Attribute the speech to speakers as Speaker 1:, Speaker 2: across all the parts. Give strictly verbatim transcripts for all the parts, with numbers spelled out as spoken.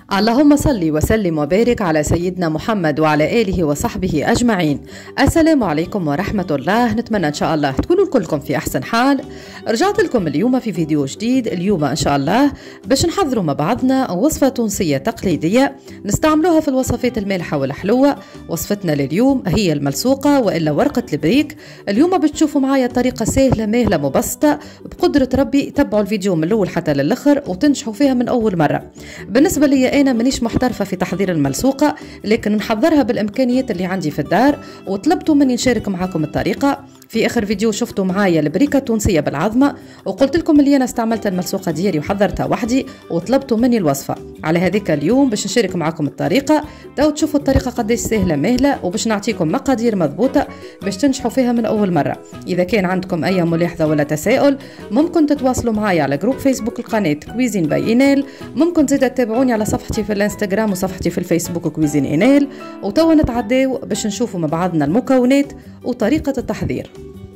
Speaker 1: اللهم صل وسلم وبارك على سيدنا محمد وعلى آله وصحبه أجمعين. السلام عليكم ورحمة الله. نتمنى إن شاء الله تكونوا كلكم في أحسن حال. رجعت لكم اليوم في فيديو جديد. اليوم إن شاء الله باش نحضروا مع بعضنا وصفة تونسية تقليدية نستعملوها في الوصفات المالحة والحلوة. وصفتنا لليوم هي الملسوقة وإلا ورقة البريك. اليوم باش تشوفوا معايا طريقة سهلة ماهلة مبسطة بقدرة ربي. تبعوا الفيديو من الأول حتى للآخر وتنجحوا فيها من أول مرة. بالنسبة لي أنا مانيش محترفة في تحضير الملسوقة، لكن نحضرها بالإمكانيات اللي عندي في الدار، وطلبتوا مني نشارك معاكم الطريقة. في آخر فيديو شفتوا معايا البريكة التونسية بالعظمة، وقلت لكم اللي أنا استعملت الملسوقة ديالي وحضرتها وحدي، وطلبتوا مني الوصفة. على هذيك اليوم باش نشارك معاكم الطريقة، تو تشوفوا الطريقة قديش سهلة ماهلة، وباش نعطيكم مقادير مضبوطة باش تنجحوا فيها من أول مرة. إذا كان عندكم أي ملاحظة ولا تساؤل ممكن تتواصلوا معايا على جروب فيسبوك القناة كويزين باي إينال. ممكن زيد تتابعوني على صفحتي في الانستغرام وصفحتي في الفيسبوك كويزين إينال. وتوا نتعداو باش نشوفوا مع بعضنا المكونات وطريقة التحضير.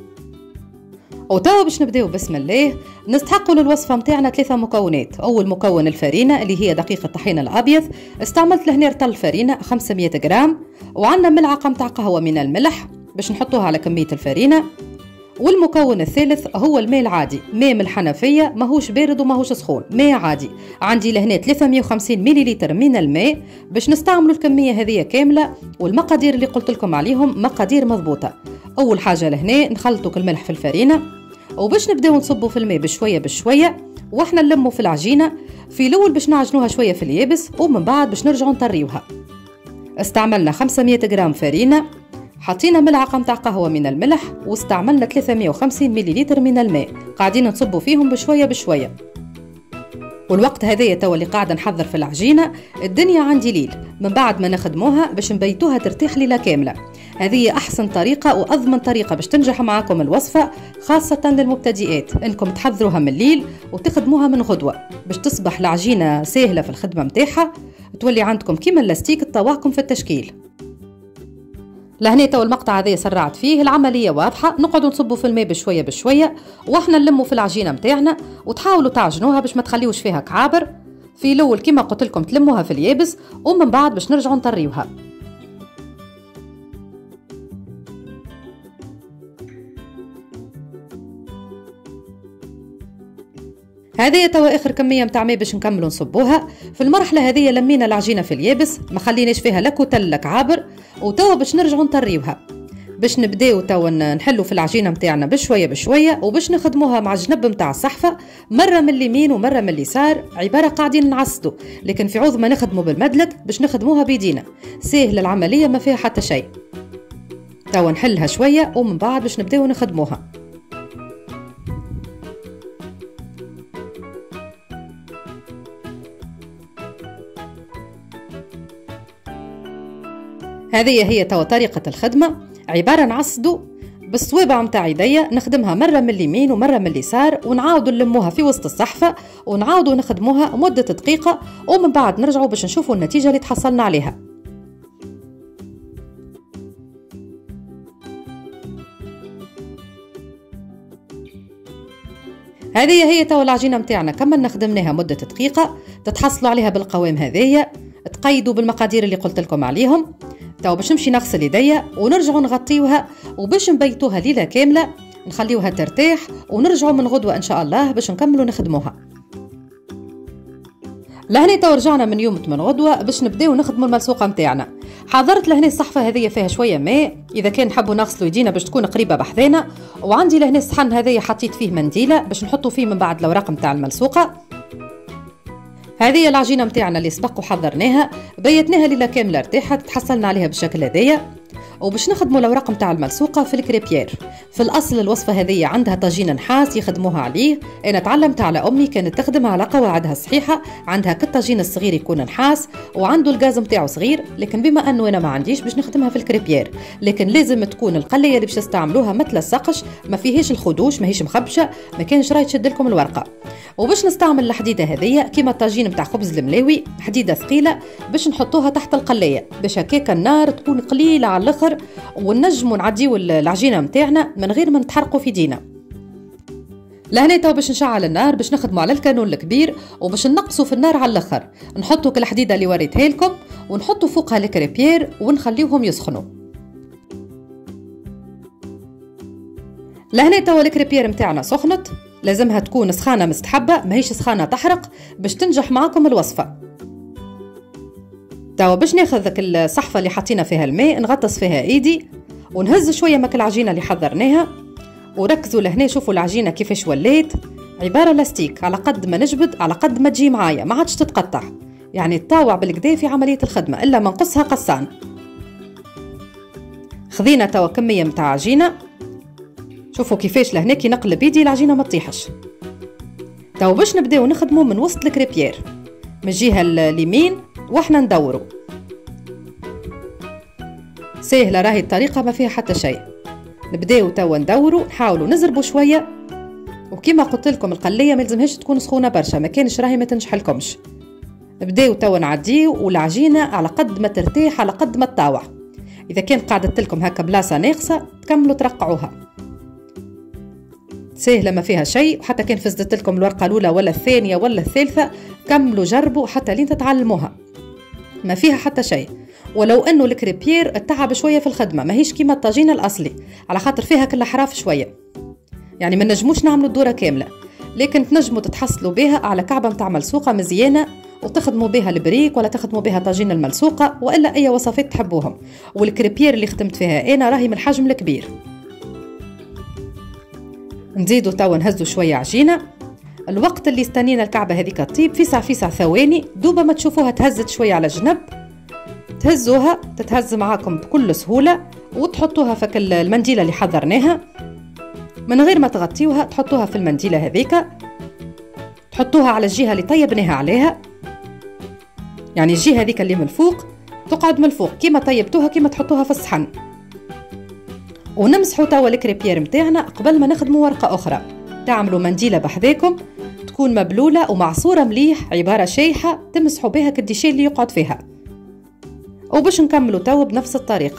Speaker 1: وتوا باش نبداو بسم الله. نستحقوا للوصفه متاعنا ثلاثه مكونات. اول مكون الفرينه اللي هي دقيق الطحين الابيض، استعملت لهنا رطل فرينه خمسمية غرام، وعندنا ملعقه متاع قهوه من الملح باش نحطوها على كميه الفرينه. والمكون الثالث هو الماء العادي، ماء من الحنفيه، ماهوش بارد وماهوش سخون، ماء عادي. عندي لهنا ثلاثمية وخمسين مليلتر من الماء باش نستعملوا الكميه هذه كامله. والمقادير اللي قلت لكم عليهم مقادير مضبوطه. اول حاجه لهنا نخلطوا الملح في الفرينه، وباش نبداو نصبوا في الماء بشويه بشويه، واحنا نلموا في العجينه. في الاول باش نعجنوها شويه في اليابس، ومن بعد باش نرجعوا نطريوها. استعملنا خمسمية غرام فرينه، حطينا ملعقه متاع قهوه من الملح، واستعملنا ثلاثمية وخمسين مليلتر من الماء. قاعدين نصبوا فيهم بشويه بشويه. والوقت هذايا توا اللي قاعده نحضر في العجينه، الدنيا عندي ليل. من بعد ما نخدموها باش نبيتوها ترتاح ليله كامله. هذه احسن طريقه واضمن طريقه باش تنجح معاكم الوصفه، خاصه للمبتدئات، انكم تحضروها من الليل وتخدموها من غدوه باش تصبح العجينه سهله في الخدمه متاعها، تولي عندكم كيما اللاستيك تطواكم في التشكيل. لهنا تو المقطع هذا سرعت فيه، العمليه واضحه. نقعدوا نصبوا في الماء بشويه بشويه، واحنا نلموا في العجينه متاعنا، وتحاولوا تعجنوها باش ما تخليوش فيها كعابر. في الاول كما قلت لكم تلموها في اليابس، ومن بعد باش نرجعوا نطريوها. هذه توا اخر كميه متاع ماء باش نكملوا نصبوها. في المرحله هذه لمينا العجينه في اليابس، ما خليناش فيها لا كتل لا كعابر. وتوا باش نرجعوا نطريوها، باش نبداو توا نحلوا في العجينه متاعنا بشويه بشويه، وباش نخدموها مع الجنب متاع الصحفه، مره من اليمين ومره من اليسار، عباره قاعدين نعصدوا. لكن في عوض ما نخدموا بالمدلك باش نخدموها بيدينا. سهله العمليه ما فيها حتى شيء. توا نحلها شويه، ومن بعد باش نبداو نخدموها. هذه هي توا طريقة الخدمة، عبارة نعصدوا بالصوابع متاع يديا، نخدمها مرة من اليمين ومرة من اليسار، ونعاودوا نلموها في وسط الصحفة، ونعاودوا نخدموها مدة دقيقة، ومن بعد نرجعوا باش نشوفوا النتيجة اللي تحصلنا عليها. هذه هي توا العجينة متاعنا كملنا خدمناها مدة دقيقة، تتحصلوا عليها بالقوام هذايا. تقيدوا بالمقادير اللي قلت لكم عليهم. توا باش نمشي نغسل يديا ونرجعوا نغطيوها، وباش نبيتوها ليله كامله، نخليوها ترتاح، ونرجعوا من غدوه ان شاء الله باش نكملوا نخدموها. لهنا توا رجعنا من يوم من غدوه باش نبداو نخدموا الملسوقه متاعنا. حضرت لهنا الصحفه هذه فيها شويه ماء، اذا كان نحبوا نغسلوا يدينا باش تكون قريبه بحذانا. وعندي لهنا الصحن هذايا حطيت فيه منديله باش نحطوا فيه من بعد الاوراق متاع الملسوقه. هذه العجينه متاعنا اللي سبق وحضرناها، بيتناها ليله كامله ارتاحت، تحصلنا عليها بالشكل هذايا. وباش نخدموا الاوراق متاع الملسوقه في الكريبيير. في الاصل الوصفه هذه عندها طاجين نحاس يخدموها عليه. انا تعلمت على امي كانت تخدمها على قواعدها الصحيحه، عندها كالطاجين الصغير يكون نحاس، وعنده الغاز متاعه صغير. لكن بما انه انا ما عنديش باش نخدمها في الكريبيير، لكن لازم تكون القليه اللي باش تستعملوها ما تلصقش، ما فيهاش الخدوش، ماهيش مخبشه، ما كانش راهي تشد لكم الورقه. وباش نستعمل الحديده هذيا كيما الطاجين متاع خبز الملاوي، حديده ثقيله باش نحطوها تحت القليه، باش هكاك النار تكون قليله على الاخر، ونجموا نعديو العجينه متاعنا من غير ما نتحرقوا في يدينا. لهنا تو باش نشعل النار باش نخدموا على الكانون الكبير وباش نقصوا في النار على الاخر. نحطوا كل الحديده اللي وريتها لكم ونحطوا فوقها الكريبير ونخليوهم يسخنوا. لهنا توا الكريبير متاعنا سخنت، لازمها تكون سخانه مستحبه ماهيش سخانه تحرق باش تنجح معاكم الوصفه. توا باش ناخذ ذاك الصحفه اللي حطينا فيها الماء نغطس فيها ايدي ونهز شويه ماك العجينه اللي حضرناها. وركزوا لهنا شوفوا العجينه كيفاش ولات عباره لاستيك، على قد ما نجبد على قد ما تجي معايا ما عادش تتقطع، يعني تطاوع بالكدا في عمليه الخدمه الا ما نقصها قصان. خذينا توا كميه متاع عجينه، شوفوا كيفاش لهنا كي نقلب ايدي العجينه ما تطيحش. توا باش نبداو نخدموا من وسط الكريبير من الجهه اليمين واحنا ندوروا. سهله راهي الطريقه ما فيها حتى شيء. نبداو توا ندوروا نحاولوا نزربوا شويه، وكما قلت لكم القليه ما لازمهاش تكون سخونه برشا، ما كانش راهي ما تنجح لكمش. نبداو توا نعديو والعجينه على قد ما ترتاح على قد ما تطاوع. اذا كان قعدت لكم هكا بلاصه ناقصه تكملوا ترقعوها. سهله ما فيها شيء، وحتى كان فزدت لكم الورقه الاولى ولا الثانيه ولا الثالثه كملوا جربوا حتى لين تتعلموها، ما فيها حتى شيء. ولو انه الكريبير تعب شويه في الخدمه ماهيش كيما الطاجين الاصلي على خاطر فيها كل حراف شويه، يعني ما نجموش نعملوا الدوره كامله، لكن تنجموا تتحصلوا بها على كعبه متاع ملسوقه مزيانه وتخدموا بها البريك ولا تخدموا بها طاجين الملسوقه والا اي وصفات تحبوهم. والكريبير اللي خدمت فيها انا راهي من الحجم الكبير. نزيدوا توا نهزوا شويه عجينه. الوقت اللي استنينا الكعبه هذيك تطيب فيسع فيسع ثواني، دوبا ما تشوفوها تهزت شويه على جنب تهزوها تتهز معاكم بكل سهوله وتحطوها في المنديله اللي حضرناها من غير ما تغطيوها. تحطوها في المنديله هذيك، تحطوها على الجهه اللي طيبناها عليها، يعني الجهه هذيك اللي من الفوق تقعد من الفوق كيما طيبتوها كيما تحطوها في الصحن. ونمسحوا توا الكريبير متاعنا قبل ما نخدموا ورقه اخرى. تعملوا منديله بحذاكم تكون مبلوله ومعصوره مليح عباره شايحه تمسحوا بها كالديشي اللي يقعد فيها. وباش نكملوا توا بنفس الطريقه.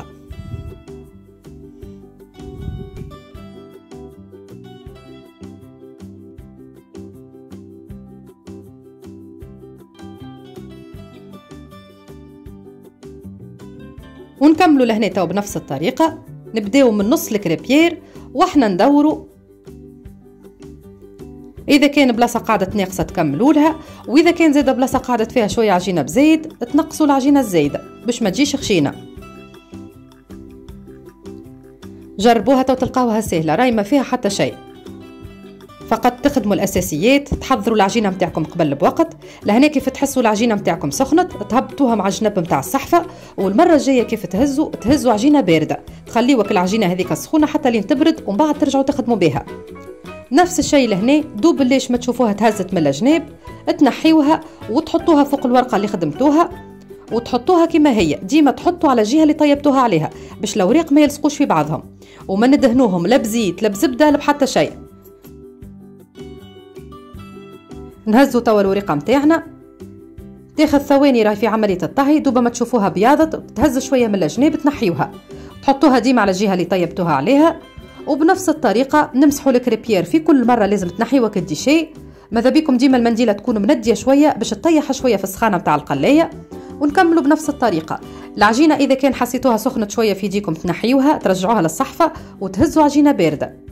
Speaker 1: ونكملوا لهنا توا بنفس الطريقه. نبداو من نص الكريبير واحنا ندوروا، اذا كان بلاصه قاعده ناقصه تكملوا لها، واذا كان زاده بلاصه قاعدت فيها شويه عجينه بزايد تنقصوا العجينه الزايده باش ما تجيش خشينه. جربوها تو تلقاوها سهله راهي ما فيها حتى شيء، فقط تخدموا الاساسيات. تحضروا العجينه نتاعكم قبل بوقت. لهنا كيف تحسوا العجينه نتاعكم سخنت تهبطوها مع الجنب نتاع الصحفه، والمره الجايه كيف تهزوا تهزوا عجينه بارده، تخليوك العجينه هذيك سخونه حتى لين تبرد ومن بعد ترجعوا تخدموا بها. نفس الشيء لهنا، دوب ليش ما تشوفوها تهزت من الجناب تنحيوها وتحطوها فوق الورقه اللي خدمتوها وتحطوها كما هي. ديما تحطوا على الجهه اللي طيبتوها عليها باش الاوراق ما يلصقوش في بعضهم، وما ندهنوهم لا بزيت لا بزبده لا بحتى شيء. نهزوا توا الورقه متاعنا، تاخذ ثواني راهي في عمليه الطهي. دوبا ما تشوفوها بياضت تهز شويه من الجناب تنحيوها، تحطوها ديما على الجهه اللي طيبتوها عليها. وبنفس الطريقه نمسحوا الكريبير في كل مره لازم تنحيوها كالديشي. ماذا بيكم ديما المنديله تكون منديه شويه باش تطيح شويه في السخانه متاع القلايه. ونكملوا بنفس الطريقه. العجينه اذا كان حسيتوها سخنت شويه في يديكم تنحيوها ترجعوها للصحفه وتهزوا عجينه بارده.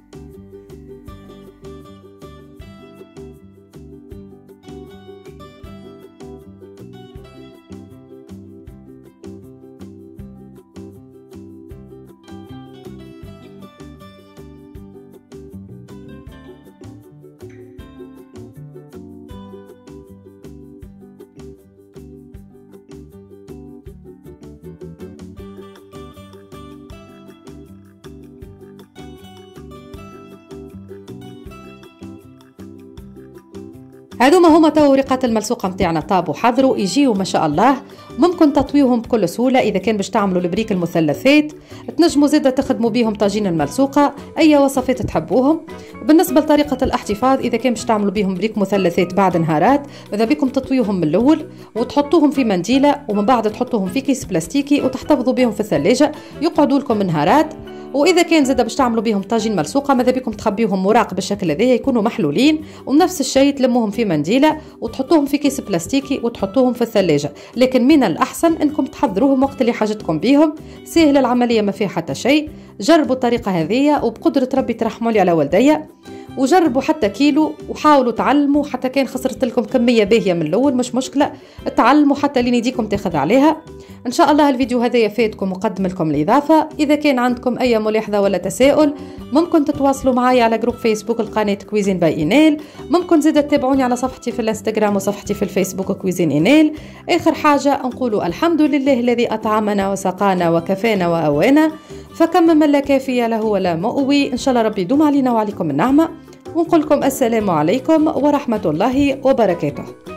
Speaker 1: هذوما هما تو ورقات الملصوقه نتاعنا طابوا حضروا يجيو ما شاء الله. ممكن تطويوهم بكل سهوله. اذا كان باش تعملوا البريك المثلثات تنجموا زاده تخدموا بيهم طاجين الملصوقه، اي وصفات تحبوهم. بالنسبه لطريقه الاحتفاظ، اذا كان باش تعملوا بيهم بريك مثلثات بعد نهارات، اذا بيكم تطويوهم من الاول وتحطوهم في منديله ومن بعد تحطوهم في كيس بلاستيكي وتحتفظوا بهم في الثلاجه يقعدوا لكم نهارات. واذا كان زاد باش تعملوا بهم طاجين ملصوقه ماذا بكم تخبيوهم مراق بالشكل هذايا يكونوا محلولين، ونفس الشيء تلموهم في منديله وتحطوهم في كيس بلاستيكي وتحطوهم في الثلاجه. لكن من الاحسن انكم تحضروهم وقت اللي حاجتكم بيهم، سهله العمليه ما فيها حتى شيء. جربوا الطريقه هذه وبقدره ربي ترحموا لي على والديا، وجربوا حتى كيلو وحاولوا تعلموا. حتى كان خسرت لكم كميه باهيه من الاول مش مشكله، تعلموا حتى لين يديكم تاخذ عليها. ان شاء الله الفيديو هذا يفيدكم وقدم لكم الاضافه. اذا كان عندكم اي ملاحظه ولا تساؤل ممكن تتواصلوا معي على جروب فيسبوك القناه كويزين باي اينيل. ممكن زيد تتابعوني على صفحتي في الانستغرام وصفحتي في الفيسبوك كويزين اينيل. اخر حاجه نقول الحمد لله الذي اطعمنا وسقانا وكفانا واوانا، فكم من لا كافي له ولا مؤوي. ان شاء الله ربي يدوم علينا وعليكم النعمه، ونقول لكم السلام عليكم ورحمه الله وبركاته.